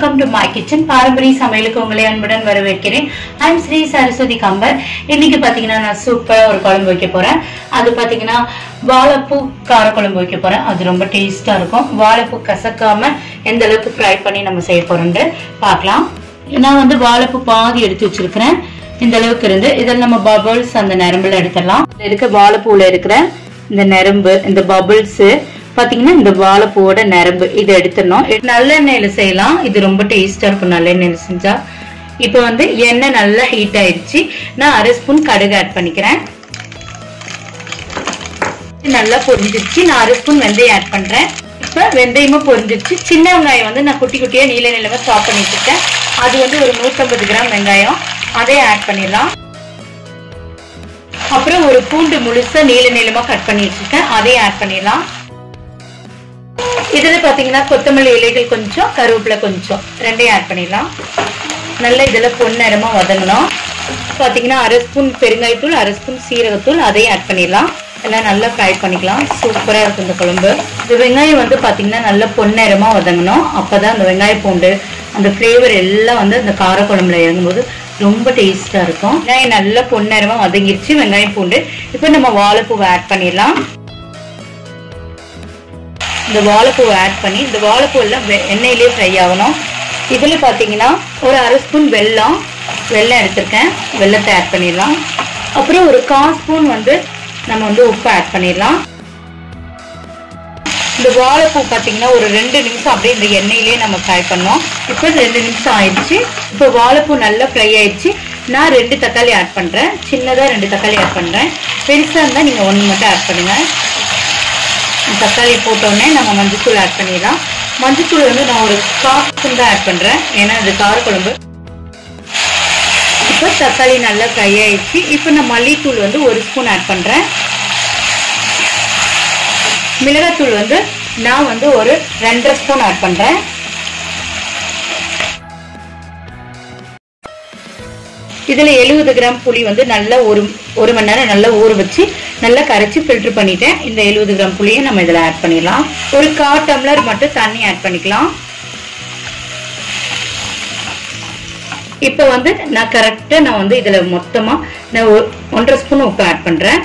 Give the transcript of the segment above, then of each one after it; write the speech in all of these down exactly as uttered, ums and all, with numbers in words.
welcome to my kitchen. பாரம்பரிய சமையலுக்கு உங்களை அன்புடன் வரவேற்கிறேன். I am Sri Saraswati Kambar. இன்னைக்கு பாத்தீங்கன்னா நான் சூப்பரா ஒரு குழம்பு வைக்க போறேன். அது பாத்தீங்கன்னா வாழைப்பூ கார குழம்பு வைக்க போறேன். அது ரொம்ப டேஸ்டா இருக்கும். வாழைப்பூ கசக்காம எந்த அளவுக்கு ஃப்ரை பண்ணி நம்ம செய்ய போறோம்னு பார்க்கலாம். நான் வந்து வாழைப்பூ பாதி எடுத்து வச்சிருக்கிறேன். இந்த அளவுக்கு இருந்து இதில் நம்ம பபிள்ஸ் அந்த நரம்புல எடுத்துடலாம். இருக்க வாழைப்பூல இருக்கிற இந்த நரம்பு இந்த பபிள்ஸ் பாத்தீங்கன்னா இந்த வாழைப்பூவோட நரம்பு இதை எடுத்துடணும். நல்லெண்ணெயில செய்யலாம். இது ரொம்ப டேஸ்டா இருக்கும் நல்லெண்ணெயில செஞ்சா. இப்ப வந்து எண்ணெய் நல்லா ஹீட் ஆயிடுச்சு. நான் அரை ஸ்பூன் கடுகு ஆட் பண்ணிக்கிறேன். நல்லா பொரிஞ்சிருச்சு. நான் அரை ஸ்பூன் வெந்தயம் ஆட் பண்றேன். இப்ப வெந்தயமும் பொரிஞ்சிருச்சு. சின்ன வெங்காயம் வந்து நான் குட்டி குட்டியா நீல நீளமா சாப் பண்ணி வச்சிருக்கேன். அது வந்து ஒரு நூத்தி ஐம்பது கிராம் வெங்காயம் அதே ஆட் பண்ணிடலாம். அப்புறம் ஒரு பூண்டு முழுசா நீல நீளமா கட் பண்ணி வச்சிருக்கேன். அதே ஆட் பண்ணிடலாம். இதுல பாத்தீங்கன்னா கொத்தமல்லி இலைகள் கொஞ்சம் கருவேப்பிலை கொஞ்சம் ரெண்டையும் ஆட் பண்ணிடலாம். நல்லா இதுல பொன்னிறமா வதங்கணும். பாத்தீங்கன்னா அரை ஸ்பூன் பெருங்காயத்தூள் அரை ஸ்பூன் சீரகத்தூள் அதையும் ஆட் பண்ணிடலாம். எல்லாம் நல்லா ஃப்ரை பண்ணிக்கலாம். சூப்பரா இருக்கும் இந்த குழம்பு. இந்த வெங்காயம் வந்து பாத்தீங்கன்னா நல்லா பொன்னிறமா வதங்கணும். அப்பதான் அந்த வெங்காய பூண்டு அந்த ஃபிளேவர் எல்லாம் வந்து அந்த கார குழம்புல இறங்கும்போது ரொம்ப டேஸ்டா இருக்கும். வெங்காயம் நல்லா பொன்னிறமா வதங்கிருச்சு வெங்காயம் பூண்டு. இப்ப நம்ம வாழைப்பூவை ஆட் பண்ணிடலாம். இந்த வாழைப்பூவை ஆட் பண்ணி இந்த வாழைப்பூ எல்லாம் எண்ணெயிலே ஃப்ரை ஆகணும். இதுல பாத்தீங்கன்னா ஒரு அரை ஸ்பூன் வெல்லம் வெல்லம் எடுத்திருக்கேன். வெல்லத்தை ஆட் பண்ணிடலாம். அப்புறம் ஒரு கால் ஸ்பூன் வந்து நம்ம வந்து உப்பு ஆட் பண்ணிடலாம். இந்த வாழைப்பூ பாத்தீங்கன்னா ஒரு ரெண்டு நிமிஷம் அப்படியே இந்த எண்ணெயிலே நம்ம ஃப்ரை பண்ணோம். இப்போ ரெண்டு நிமிஷம் ஆயிடுச்சு. இப்போ வாழைப்பூ நல்லா ஃப்ரை ஆயிடுச்சு. நான் ரெண்டு தக்காளி ஆட் பண்றேன். சின்னதா ரெண்டு தக்காளி ஆட் பண்றேன். பெருசா இருந்தா நீங்க ஒண்ணு மட்டும் ஆட் பண்ணுங்க. தக்காளி போட்டோடனே நம்ம மஞ்சத்தூள் ஆட் பண்ணிடலாம். மஞ்சத்தூள் வந்து நான் ஒரு கால் ஸ்பூன் தான் ஆட் பண்றேன். ஏன்னா இது கார குழம்பு. இப்போ தக்காளி நல்லா ஃப்ரை ஆயிடுச்சு. இப்போ நான் மல்லித்தூள் வந்து ஒரு ஸ்பூன் ஆட் பண்றேன். மிளகாத்தூள் வந்து நான் வந்து ஒரு ரெண்டரை ஸ்பூன் ஆட் பண்றேன். இதுல எழுபது கிராம் புளி வந்து நல்லா ஒரு ஒரு மணி நேரம் நல்லா ஊற வச்சு நல்லா கரைச்சி ஃபில்டர் பண்ணிட்டேன். இந்த எழுபது கிராம் புளியை நம்ம இதுல ஆட் பண்ணிடலாம். ஒரு கால் டம்ளர் மட்டும் தண்ணி ஆட் பண்ணிக்கலாம். இப்ப வந்து நான் கரெக்டா நான் வந்து இதுல மொத்தமா நான் ஒன்றரை ஸ்பூன் உப்பு ஆட் பண்றேன்.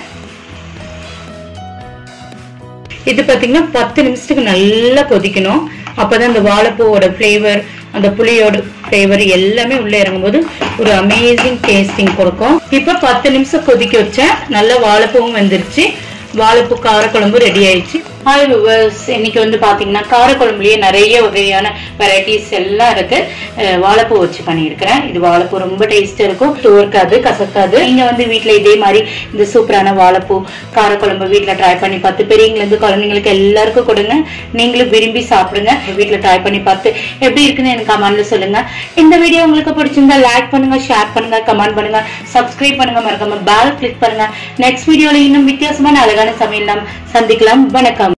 இது பாத்தீங்கன்னா பத்து நிமிஷத்துக்கு நல்லா கொதிக்கணும். அப்பதான் இந்த வாழைப்பூவோட ஃபிளேவர் அந்த புளியோட ஃபிளேவர் எல்லாமே உள்ள இறங்கும் போது ஒரு அமேசிங் டேஸ்டிங் கொடுக்கும். இப்ப பத்து நிமிஷம் கொதிக்க வச்சேன். நல்லா வாழைப்பூவும் வெந்துருச்சு. வாழைப்பூ காரக்குழம்பு ரெடி ஆயிடுச்சு. ஹாய் வியூவர்ஸ், இன்னைக்கு வந்து பாத்தீங்கன்னா காரக்குழம்புலயே நிறைய வகையான வெரைட்டிஸ் எல்லாம் இருக்கு. வாழைப்பூ வச்சு பண்ணியிருக்கிறேன். இது வாழைப்பூ ரொம்ப டேஸ்டா இருக்கும். துவர்க்காது கசக்காது. நீங்க வந்து வீட்டுல இதே மாதிரி இந்த சூப்பரான வாழைப்பூ காரக்குழம்பு வீட்டுல ட்ரை பண்ணி பார்த்து பெரியவங்க இருந்து குழந்தைங்களுக்கு எல்லாருக்கும் கொடுங்க. நீங்களும் விரும்பி சாப்பிடுங்க. வீட்டுல ட்ரை பண்ணி பார்த்து எப்படி இருக்குன்னு எனக்கு கமெண்ட்ல சொல்லுங்க. இந்த வீடியோ உங்களுக்கு பிடிச்சிருந்தா லைக் பண்ணுங்க, ஷேர் பண்ணுங்க, கமெண்ட் பண்ணுங்க, சப்ஸ்கிரைப் பண்ணுங்க, மறக்காம பெல் கிளிக் பண்ணுங்க. நெக்ஸ்ட் வீடியோல இன்னும் வித்தியாசமான அழகான சமையல் நாம் சந்திக்கலாம். வணக்கம்.